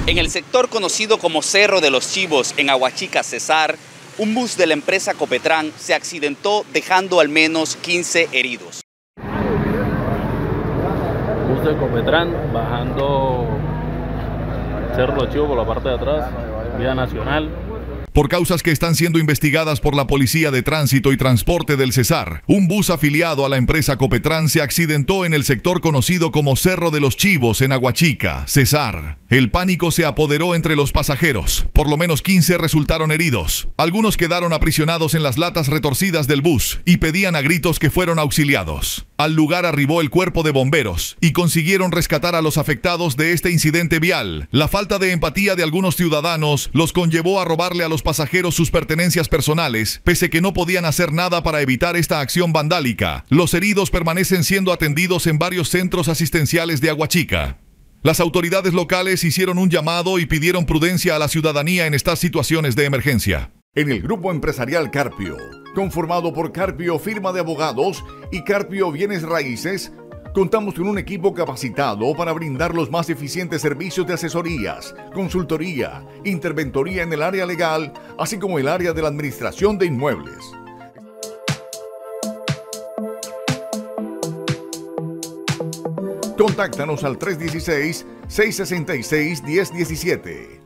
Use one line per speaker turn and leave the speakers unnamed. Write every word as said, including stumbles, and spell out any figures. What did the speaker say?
En el sector conocido como Cerro de los Chivos, en Aguachica, Cesar, un bus de la empresa Copetran se accidentó dejando al menos quince heridos.
Bus de Copetran bajando Cerro de los Chivos por la parte de atrás, vía nacional.
Por causas que están siendo investigadas por la Policía de Tránsito y Transporte del Cesar, un bus afiliado a la empresa Copetran se accidentó en el sector conocido como Cerro de los Chivos en Aguachica, Cesar. El pánico se apoderó entre los pasajeros. Por lo menos quince resultaron heridos. Algunos quedaron aprisionados en las latas retorcidas del bus y pedían a gritos que fueron auxiliados. Al lugar arribó el cuerpo de bomberos y consiguieron rescatar a los afectados de este incidente vial. La falta de empatía de algunos ciudadanos los conllevó a robarle a los pasajeros sus pertenencias personales, pese que no podían hacer nada para evitar esta acción vandálica. Los heridos permanecen siendo atendidos en varios centros asistenciales de Aguachica. Las autoridades locales hicieron un llamado y pidieron prudencia a la ciudadanía en estas situaciones de emergencia.
En el grupo empresarial Carpio, conformado por Carpio Firma de Abogados y Carpio Bienes Raíces, contamos con un equipo capacitado para brindar los más eficientes servicios de asesorías, consultoría, interventoría en el área legal, así como el área de la administración de inmuebles. Contáctanos al tres uno seis, seis seis seis, uno cero uno siete.